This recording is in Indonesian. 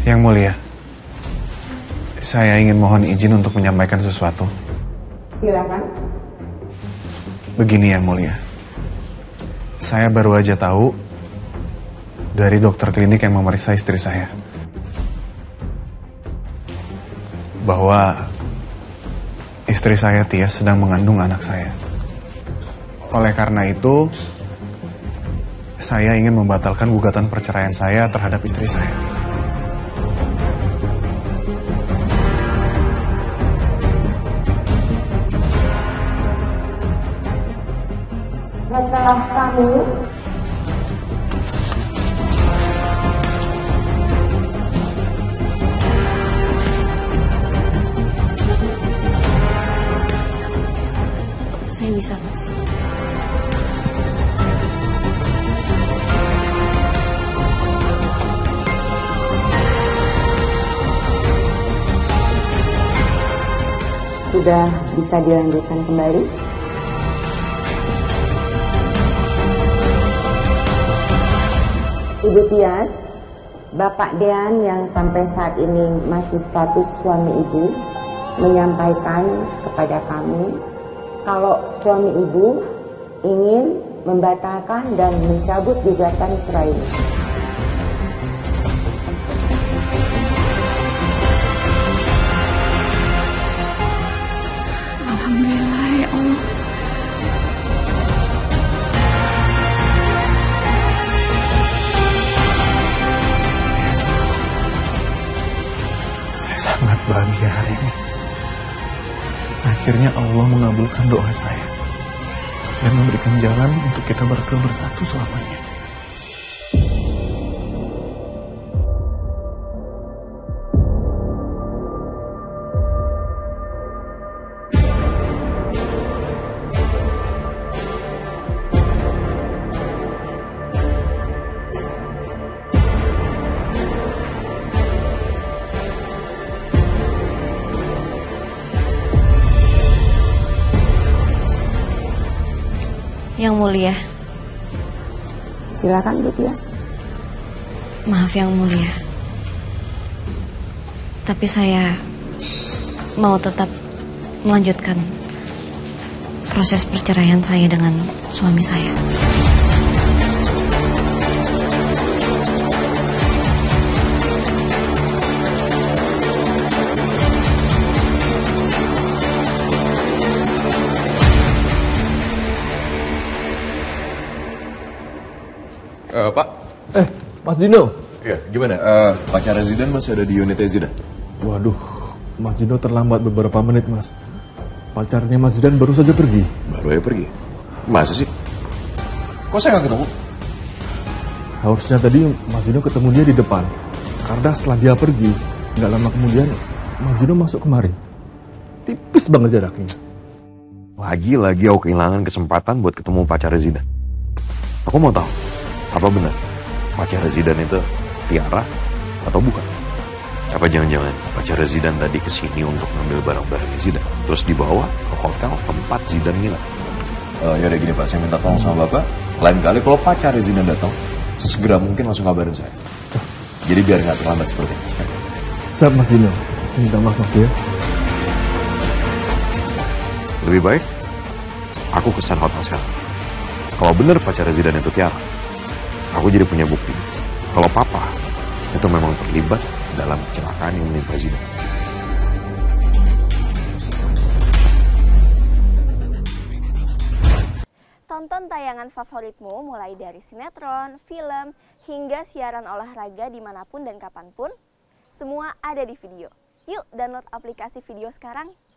Yang Mulia, saya ingin mohon izin untuk menyampaikan sesuatu. Silakan. Begini Yang Mulia, saya baru aja tahu dari dokter klinik yang memeriksa istri saya bahwa istri saya Tias sedang mengandung anak saya. Oleh karena itu, saya ingin membatalkan gugatan perceraian saya terhadap istri saya. Setelah kami saya bisa, Mas. sudah bisa dilanjutkan kembali. Ibu Tias, Bapak Dean yang sampai saat ini masih status suami ibu menyampaikan kepada kami kalau suami ibu ingin membatalkan dan mencabut gugatan cerai. Alhamdulillah ya Allah. Saya sangat bahagia hari ini. Akhirnya Allah mengabulkan doa saya dan memberikan jalan untuk kita berdua bersatu selamanya. Yang Mulia. Silakan Bu Tias. Maaf Yang Mulia. Tapi saya mau tetap melanjutkan proses perceraian saya dengan suami saya. Pak. Mas Dino. Ya, gimana? Pacar Zidan masih ada di unitnya Zidan? Waduh, Mas Dino terlambat beberapa menit, Mas. Pacarnya Mas Zidan baru saja pergi. Baru aja pergi? Masa sih? Kok saya nggak ketemu? Harusnya tadi Mas Dino ketemu dia di depan. Karena setelah dia pergi, nggak lama kemudian Mas Dino masuk kemari. Tipis banget jaraknya. Lagi-lagi aku kehilangan kesempatan buat ketemu pacar Zidan. Aku mau tahu, apa benar pacar Zidan itu Tiara atau bukan? Apa jangan-jangan pacar Zidan tadi kesini untuk ngambil barang-barang Zidan, terus dibawa ke hotel tempat Zidan ngilang? Yaudah gini Pak, saya minta tolong sama Bapak, lain kali kalau pacar Zidan datang, sesegera mungkin langsung kabarin saya. Jadi biar nggak terlambat seperti ini. Siap Mas Dino, saya minta maaf Mas ya. Lebih baik aku kesan hotel sekarang. Kalau benar pacar Zidan itu Tiara, aku jadi punya bukti kalau papa itu memang terlibat dalam kecelakaan yang menimpa Zidan. Tonton tayangan favoritmu mulai dari sinetron, film, hingga siaran olahraga dimanapun dan kapanpun. Semua ada di video. Yuk download aplikasi video sekarang.